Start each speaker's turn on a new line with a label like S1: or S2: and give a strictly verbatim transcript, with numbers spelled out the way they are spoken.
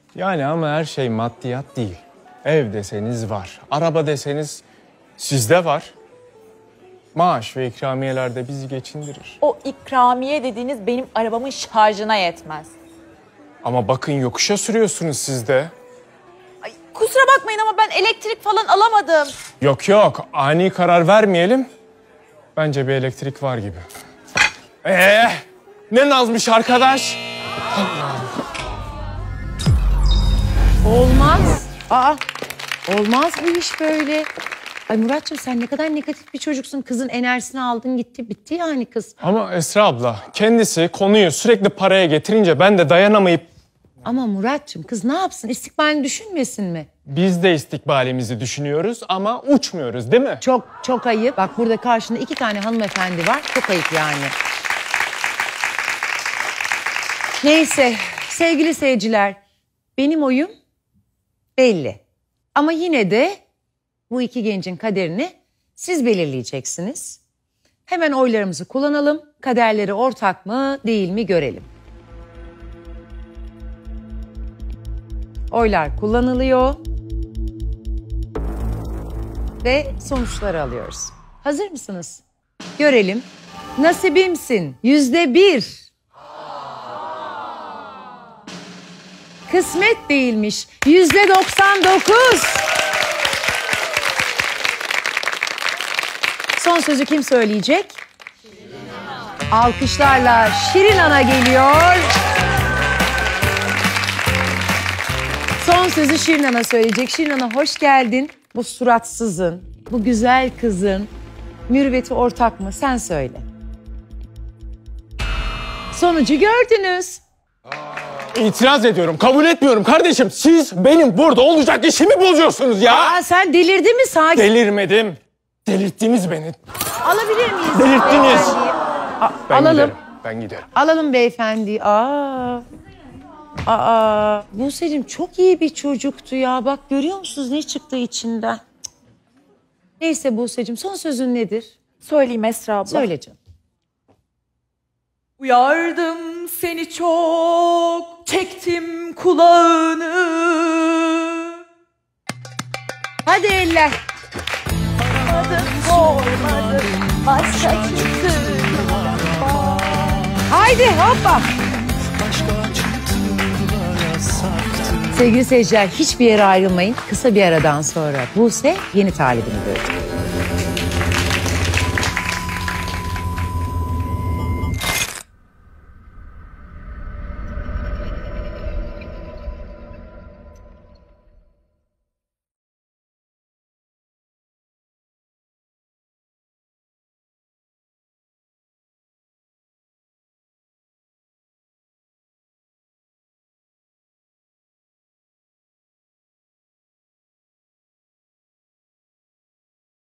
S1: Yani ama her şey maddiyat değil. Ev deseniz var, araba deseniz sizde var. Maaş ve ikramiyeler de bizi geçindirir.
S2: O ikramiye dediğiniz benim arabamın şarjına yetmez.
S1: Ama bakın yokuşa sürüyorsunuz siz de.
S2: Ay, kusura bakmayın ama ben elektrik falan alamadım.
S1: Yok yok, ani karar vermeyelim. Bence bir elektrik var gibi. Ee, ne nazmış arkadaş?
S3: Olmaz. Aa, olmaz bu iş böyle. Ay Muratcığım sen ne kadar negatif bir çocuksun. Kızın enerjisini aldın gitti bitti yani kız.
S1: Ama Esra abla kendisi konuyu sürekli paraya getirince ben de dayanamayıp...
S3: Ama Muratcığım kız ne yapsın, istikbalini düşünmesin mi?
S1: Biz de istikbalimizi düşünüyoruz ama uçmuyoruz değil mi?
S3: Çok çok ayıp. Bak burada karşında iki tane hanımefendi var. Çok ayıp yani. Neyse sevgili seyirciler, benim oyum belli. Ama yine de bu iki gencin kaderini siz belirleyeceksiniz. Hemen oylarımızı kullanalım. Kaderleri ortak mı değil mi görelim. Oylar kullanılıyor. Ve sonuçları alıyoruz. Hazır mısınız? Görelim. Nasibimsin yüzde bir. Kısmet değilmiş yüzde doksan dokuz. Son sözü kim söyleyecek? Alkışlarla Şirin Ana geliyor. Son sözü Şirin Ana söyleyecek. Şirin Ana hoş geldin. Bu suratsızın, bu güzel kızın mürüvveti ortak mı? Sen söyle. Sonucu gördünüz.
S1: İtiraz ediyorum, kabul etmiyorum kardeşim. Siz benim burada olacak işimi bozuyorsunuz ya.
S3: Aa, sen delirdin mi sakin?
S1: Delirmedim. Delirttiniz beni.
S3: Alabilir miyiz?
S1: Delirttiniz.
S3: A-
S1: Ben
S3: alalım.
S1: giderim, ben giderim.
S3: Alalım beyefendi. Aa. Aa. Buse'cim çok iyi bir çocuktu ya. Bak görüyor musunuz ne çıktı içinden? Cık. Neyse Buse'cim son sözün nedir?
S2: Söyleyeyim Esra abla.
S3: Söyle canım.
S2: Uyardım seni çok, çektim kulağını.
S3: Hadi eller.
S2: Olmadı, başka çıktı.
S3: Haydi hoppa. Sevgili seyirciler hiçbir yere ayrılmayın. Kısa bir aradan sonra Buse yeni talibini görecek.